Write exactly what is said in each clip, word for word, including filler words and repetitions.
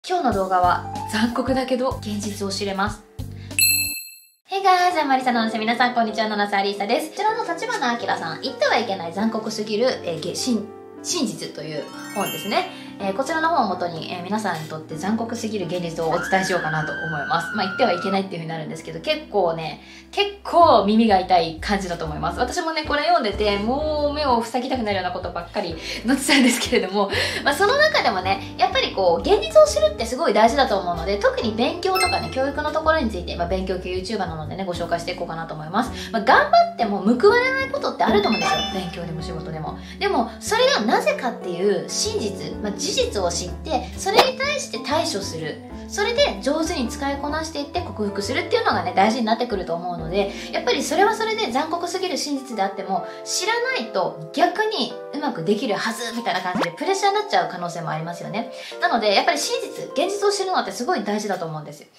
今日の動画は残酷だけど現実を知れます。Hey guys! アンマリサのお店、皆さんこんにちは、七瀬アリーサです。こちらの立花明さん、言ってはいけない残酷すぎる、えー、真真実という本ですね。えー、こちらの本をもとに、えー、皆さんにとって残酷すぎる現実をお伝えしようかなと思います。まあ言ってはいけないっていう風になるんですけど、結構ね、結構耳が痛い感じだと思います。私もね、これ読んでて、もう目を塞ぎたくなるようなことばっかり載ってたんですけれども、まあその中でもね、やっぱりこう、現実を知るってすごい大事だと思うので、特に勉強とかね、教育のところについて、まあ勉強系 YouTuber なのでね、ご紹介していこうかなと思います。まあ頑張っても報われないことってあると思うんですよ。勉強でも仕事でも。でも、それがなぜかっていう真実、まあ事実を知って、それに対して対処する。それで上手に使いこなしていって克服するっていうのがね、大事になってくると思うので、やっぱりそれはそれで残酷すぎる真実であっても、知らないと逆にうまくできるはずみたいな感じでプレッシャーになっちゃう可能性もありますよね。なので、やっぱり真実、現実を知るのってすごい大事だと思うんですよ。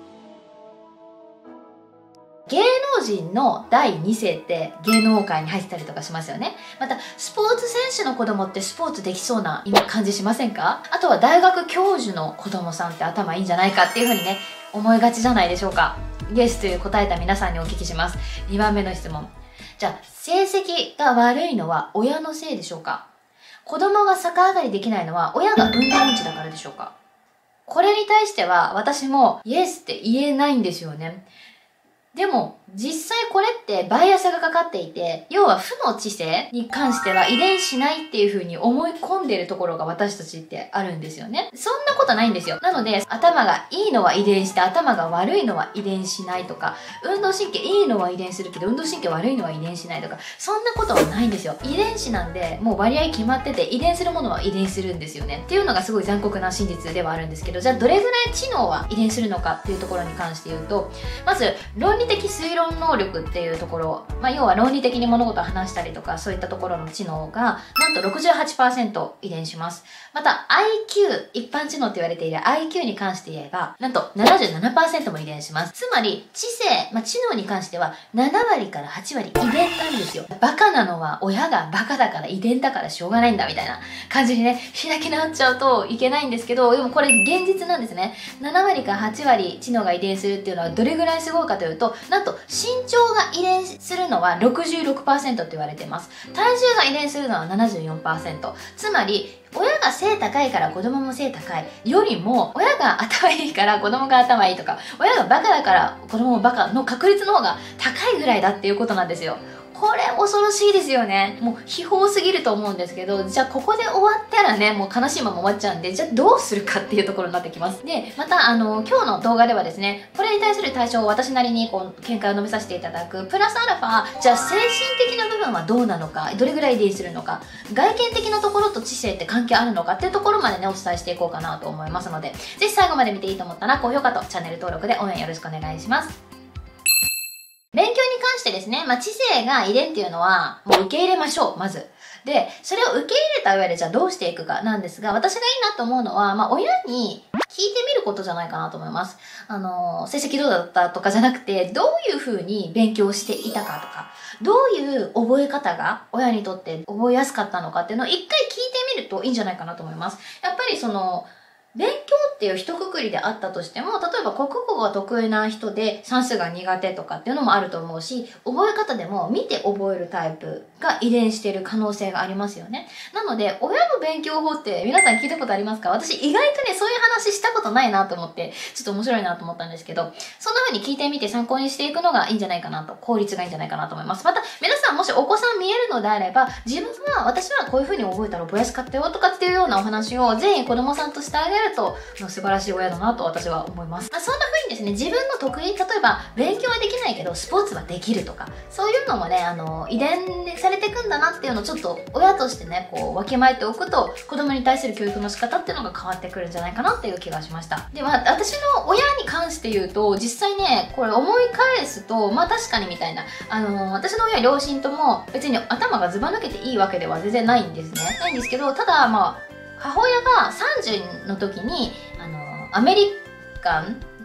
芸能人のだいに世って芸能界に入ってたりとかしますよね。また、スポーツ選手の子供ってスポーツできそうな今感じしませんか？あとは大学教授の子供さんって頭いいんじゃないかっていうふうにね、思いがちじゃないでしょうか。イエスという答えた皆さんにお聞きします。にばんめの質問。じゃあ、成績が悪いのは親のせいでしょうか？子供が逆上がりできないのは親が運動音痴だからでしょうか？これに対しては私もイエスって言えないんですよね。でも、実際これってバイアスがかかっていて、要は負の知性に関しては遺伝しないっていう風に思い込んでいるところが私たちってあるんですよね。そんなことないんですよ。なので、頭がいいのは遺伝して頭が悪いのは遺伝しないとか、運動神経いいのは遺伝するけど運動神経悪いのは遺伝しないとか、そんなことはないんですよ。遺伝子なんで、もう割合決まってて、遺伝するものは遺伝するんですよね。っていうのがすごい残酷な真実ではあるんですけど、じゃあどれぐらい知能は遺伝するのかっていうところに関して言うと、まず、論理的推論能力っていうところ、まあ、要は論理的に物事を話したりとか、そういったところの知能が、なんと ろくじゅうはちパーセント 遺伝します。また、アイキュー、一般知能って言われている アイキュー に関して言えば、なんと ななじゅうななパーセント も遺伝します。つまり、知性、まあ、知能に関しては、ななわりからはちわり遺伝なんですよ。バカなのは親がバカだから遺伝だからしょうがないんだみたいな感じにね、開き直っちゃうといけないんですけど、でもこれ現実なんですね。ななわりからはちわり知能が遺伝するっていうのはどれぐらいすごいかというと、なんと身長が遺伝するのは ろくじゅうろくパーセント って言われています。体重が遺伝するのは ななじゅうよんパーセント。つまり、親が背高いから子供も背高いよりも、親が頭いいから子供が頭いいとか、親がバカだから子供もバカの確率の方が高いぐらいだっていうことなんですよ。これ恐ろしいですよね。もう秘宝すぎると思うんですけど、じゃあここで終わったらね、もう悲しいまま終わっちゃうんで、じゃあどうするかっていうところになってきます。で、またあの、今日の動画ではですね、これに対する対処を私なりにこう、見解を述べさせていただく、プラスアルファ、じゃあ精神的な部分はどうなのか、どれぐらい遺伝するのか、外見的なところと知性って関係あるのかっていうところまでね、お伝えしていこうかなと思いますので、ぜひ最後まで見ていいと思ったら、高評価とチャンネル登録で応援よろしくお願いします。勉強に関してですね、まあ、知性が遺伝っていうのは、もう受け入れましょう、まず。で、それを受け入れた上でじゃあどうしていくかなんですが、私がいいなと思うのは、まあ、親に聞いてみることじゃないかなと思います。あの、成績どうだったとかじゃなくて、どういう風に勉強していたかとか、どういう覚え方が親にとって覚えやすかったのかっていうのを一回聞いてみるといいんじゃないかなと思います。やっぱりその、勉強っていう一括りであったとしても、例えば国語が得意な人で算数が苦手とかっていうのもあると思うし、覚え方でも見て覚えるタイプが遺伝している可能性がありますよね。なので、親の勉強法って皆さん聞いたことありますか？私意外とね、そういう話したことないなと思って、ちょっと面白いなと思ったんですけど、そんな風に聞いてみて参考にしていくのがいいんじゃないかなと、効率がいいんじゃないかなと思います。また、皆さんもしお子さん見えるのであれば、自分は、私はこういう風に覚えたら覚えやすかったよとかっていうようなお話をぜひ子供さんとしてあげると、素晴らしい親だなと私は思います。まあ、そんな風にですね、自分の得意、例えば勉強はできないけどスポーツはできるとか、そういうのもね、あの、遺伝されていくんだなっていうのをちょっと親としてね、こう、わきまえておくと、子供に対する教育の仕方っていうのが変わってくるんじゃないかなっていう気がしました。で、まあ、私の親に関して言うと、実際ね、これ思い返すと、まあ確かにみたいな、あの、私の親両親とも別に頭がずば抜けていいわけでは全然ないんですね。ないんですけど、ただまあ、母親がさんじゅうの時に、あの、アメリカン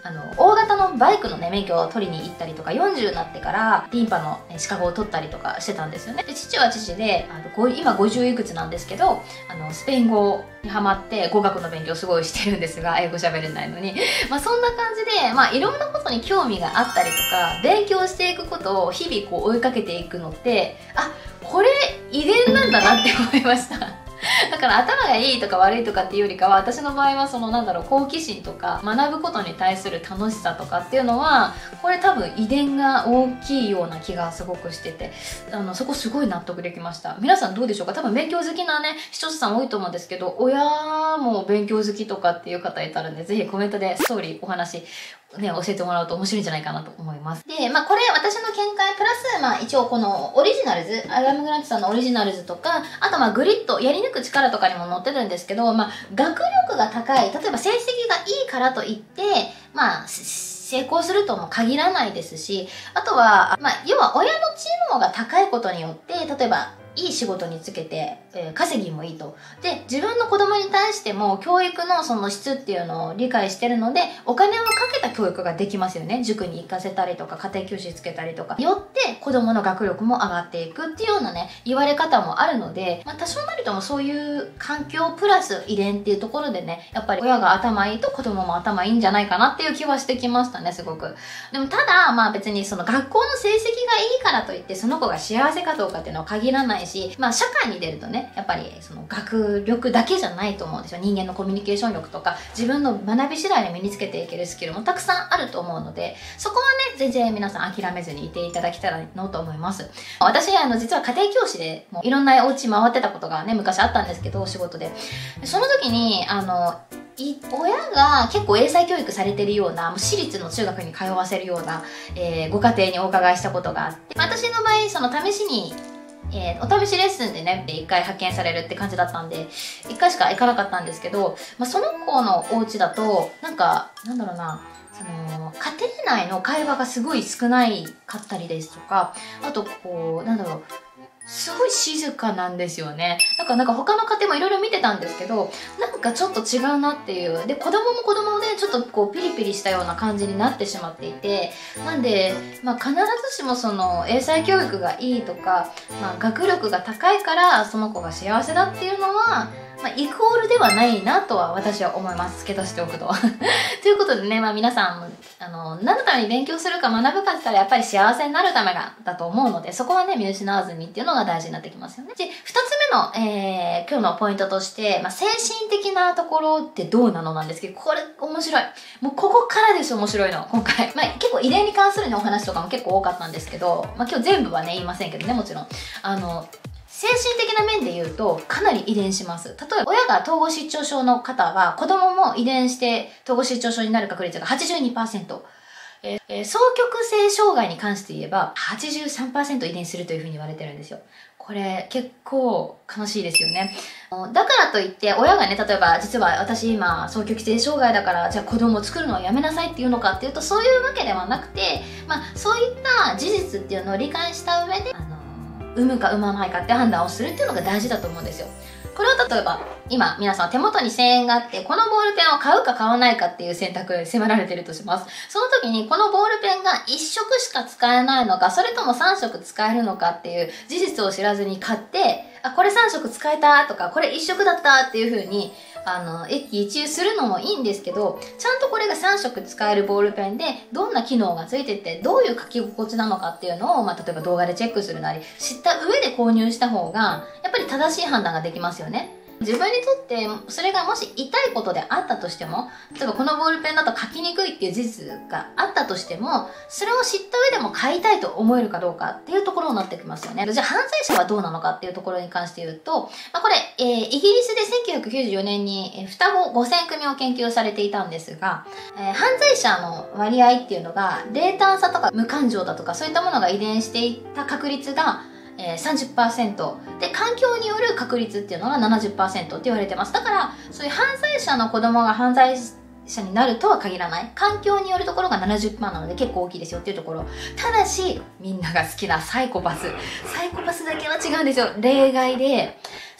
あの大型のバイクのね免許を取りに行ったりとか、よんじゅうになってからリンパの資格を取ったりとかしてたんですよね。で父は父であのご今ごじゅういくつなんですけど、あのスペイン語にハマって語学の勉強すごいしてるんですが、英語喋れないのにまあそんな感じで、まあ、いろんなことに興味があったりとか勉強していくことを日々こう追いかけていくのって、あ、これ遺伝なんだなって思いましただから頭がいいとか悪いとかっていうよりかは、私の場合はそのなんだろう、好奇心とか学ぶことに対する楽しさとかっていうのは、これ多分遺伝が大きいような気がすごくしてて、あのそこすごい納得できました。皆さんどうでしょうか？多分勉強好きなね視聴者さん多いと思うんですけど、親も勉強好きとかっていう方いたらね、ぜひコメントでストーリーお話ね、教えてもらうと面白いんじゃないかなと思います。で、まあこれ私の見解プラス、まあ一応このオリジナルズ、アダム・グラントさんのオリジナルズとか、あとまあグリッド、やり抜く力とかにも載ってるんですけど、まあ学力が高い、例えば成績がいいからといって、まあ成功するとも限らないですし、あとは、まあ要は親の知能が高いことによって、例えばいい仕事につけて、えー、稼ぎもいいと。で、自分の子供に対しても教育のその質っていうのを理解してるので、お金をかけた教育ができますよね。塾に行かせたりとか、家庭教師つけたりとか。よって子供の学力も上がっていくっていうようなね、言われ方もあるので、まあ多少なりともそういう環境プラス遺伝っていうところでね、やっぱり親が頭いいと子供も頭いいんじゃないかなっていう気はしてきましたね、すごく。でもただ、まあ別にその学校の成績がいいからといって、その子が幸せかどうかっていうのは限らないし、まあ社会に出るとね、やっぱりその学力だけじゃないと思うんですよ。人間のコミュニケーション力とか、自分の学び次第で身につけていけるスキルもたくさんあると思うので、そこはね、全然皆さん諦めずにいていただけたらなと思います。私、あの、実は家庭教師で、もういろんなお家回ってたことがね、昔あったんですけど、仕事で。その時に、あの、い親が結構英才教育されてるような、もう私立の中学に通わせるような、えー、ご家庭にお伺いしたことがあって、私の場合、その試しに、えー、お試しレッスンでね、いっかい派遣されるって感じだったんで、いっかいしか行かなかったんですけど、まあ、その子のお家だと、なんか、なんだろうな、その、家庭内の会話がすごい少ないかったりですとか、あと、こう、なんだろう、すごい静かなんですよね。だからなんか他の家庭もいろいろ見てたんですけど、なんかちょっと違うなっていう。で、子供も子供でちょっとこうピリピリしたような感じになってしまっていて、なんで、まあ必ずしもその英才教育がいいとか、まあ学力が高いからその子が幸せだっていうのは、まあ、イコールではないなとは私は思います。付け足しておくと。ということでね、まあ皆さん、あの、何のために勉強するか学ぶかって言ったらやっぱり幸せになるためが、だと思うので、そこはね、見失わずにっていうのが大事になってきますよね。で、二つ目の、えー、今日のポイントとして、まあ精神的なところってどうなのなんですけど、これ面白い。もうここからです面白いの、今回。まあ結構遺伝に関する、ね、お話とかも結構多かったんですけど、まあ今日全部はね、言いませんけどね、もちろん。あの、精神的な面で言うとかなり遺伝します。例えば親が統合失調症の方は子供も遺伝して統合失調症になる確率が はちじゅうにパーセント。えー、双極性障害に関して言えば はちじゅうさんパーセント 遺伝するというふうに言われてるんですよ。これ結構悲しいですよね。だからといって親がね、例えば実は私今双極性障害だからじゃあ子供を作るのはやめなさいっていうのかっていうとそういうわけではなくて、まあそういった事実っていうのを理解した上で、あの産むか産まないかって判断をするっていうのが大事だと思うんですよ。これを例えば今皆さん手元にせんえんがあってこのボールペンを買うか買わないかっていう選択を迫られてるとします。その時にこのボールペンがいっ色しか使えないのかそれともさん色使えるのかっていう事実を知らずに買って、あ、これさん色使えたとかこれいっ色だったっていう風にあの一喜一憂するのもいいんですけど、ちゃんとこれがさん色使えるボールペンでどんな機能がついててどういう書き心地なのかっていうのを、まあ、例えば動画でチェックするなり知った上で購入した方がやっぱり正しい判断ができますよね。自分にとってそれがもし痛いことであったとしても、例えばこのボールペンだと書きにくいっていう事実があったとしても、それを知った上でも買いたいと思えるかどうかっていうところになってきますよね。じゃあ犯罪者はどうなのかっていうところに関して言うと、まあ、これ、えー、イギリスでせんきゅうひゃくきゅうじゅうよねんに双子ごせん組を研究されていたんですが、えー、犯罪者の割合っていうのが冷淡さとか無感情だとかそういったものが遺伝していた確率がえー、さんじゅっパーセント で環境による確率っていうのが ななじゅっパーセント って言われてます。だからそういう犯罪者の子供が犯罪者になるとは限らない、環境によるところが ななじゅっパーセント なので結構大きいですよっていうところ。ただしみんなが好きなサイコパスサイコパスだけは違うんですよ。例外で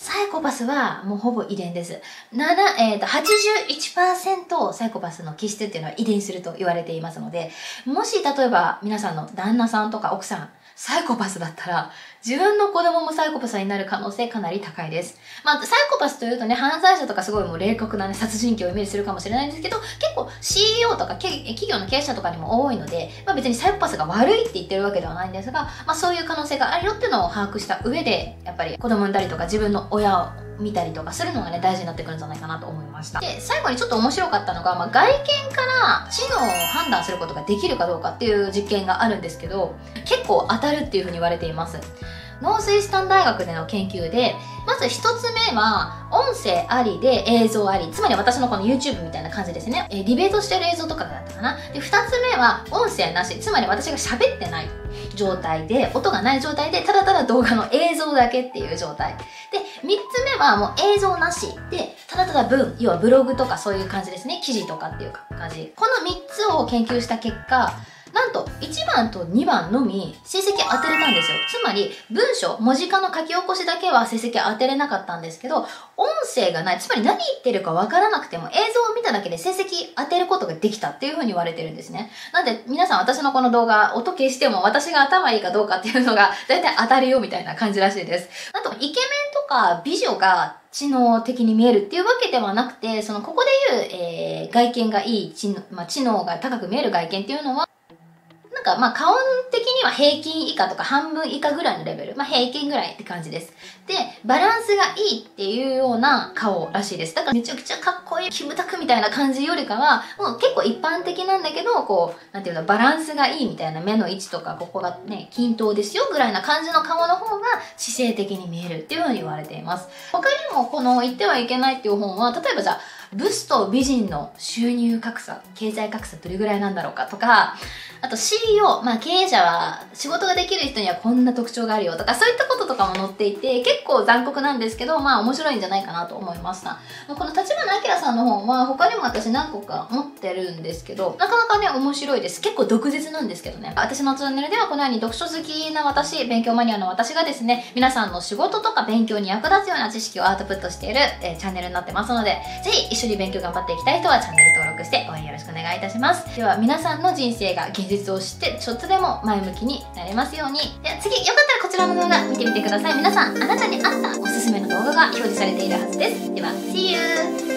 サイコパスはもうほぼ遺伝です。なな、えっと、はちじゅういちパーセント サイコパスの気質っていうのは遺伝すると言われていますので、もし例えば皆さんの旦那さんとか奥さん、サイコパスだったら、自分の子供もサイコパスになる可能性かなり高いです。まあ、サイコパスというとね、犯罪者とかすごいもう冷酷なね、殺人鬼をイメージするかもしれないんですけど、結構 シーイーオー とか企業の経営者とかにも多いので、まあ別にサイコパスが悪いって言ってるわけではないんですが、まあそういう可能性があるよっていうのを把握した上で、やっぱり子供産んだりとか自分の親を見たりとかするのがね、大事になってくるんじゃないかなと思いました。で、最後にちょっと面白かったのが、まあ外見から知能を判断することができるかどうかっていう実験があるんですけど、結構当たるっていうふうに言われています。ノースイスタン大学での研究で、まず一つ目は、音声ありで映像あり。つまり私のこの YouTube みたいな感じですね。えー、ディベートしてる映像とかだったかな。で、二つ目は、音声なし。つまり私が喋ってない状態で、音がない状態で、ただただ動画の映像だけっていう状態。で、三つ目はもう映像なし。で、ただただ文、要はブログとかそういう感じですね。記事とかっていう感じ。この三つを研究した結果、なんといちばんとにばんのみ成績当てれたんですよ。つまり文章、文字化の書き起こしだけは成績当てれなかったんですけど、音声がない、つまり何言ってるかわからなくても映像を見ただけで成績当てることができたっていう風に言われてるんですね。なんで皆さん私のこの動画、音消しても私が頭いいかどうかっていうのがだいたい当たるよみたいな感じらしいです。あとイケメンとか美女が知能的に見えるっていうわけではなくて、そのここで言う、えー、外見がいい知能、まあ、知能が高く見える外見っていうのは、なんかまあ顔的には平均以下とか半分以下ぐらいのレベル。まあ平均ぐらいって感じです。で、バランスがいいっていうような顔らしいです。だからめちゃくちゃかっこいいキムタクみたいな感じよりかは、もう結構一般的なんだけど、こう、なんていうの、バランスがいいみたいな目の位置とか、ここがね、均等ですよぐらいな感じの顔の方が知性的に見えるっていうふうに言われています。他にもこの言ってはいけないっていう本は、例えばじゃあ、ブスと美人の収入格差、経済格差どれぐらいなんだろうかとか、あと シーイーオー、まあ経営者は仕事ができる人にはこんな特徴があるよとか、そういったこととかも載っていて、結構残酷なんですけど、まあ面白いんじゃないかなと思いました。この立花明さんの本は他にも私何個か持ってるんですけど、なかなかね、面白いです。結構毒舌なんですけどね。私のチャンネルではこのように読書好きな私、勉強マニアの私がですね、皆さんの仕事とか勉強に役立つような知識をアウトプットしている、えー、チャンネルになってますので、ぜひ一緒に勉強頑張っていきたい人はチャンネル登録して応援よろしくお願いいたします。では皆さんの人生が現実を知ってちょっとでも前向きになれますように。では次、よかったらこちらの動画見てみてください。皆さん、あなたに合ったおすすめの動画が表示されているはずです。では、See you!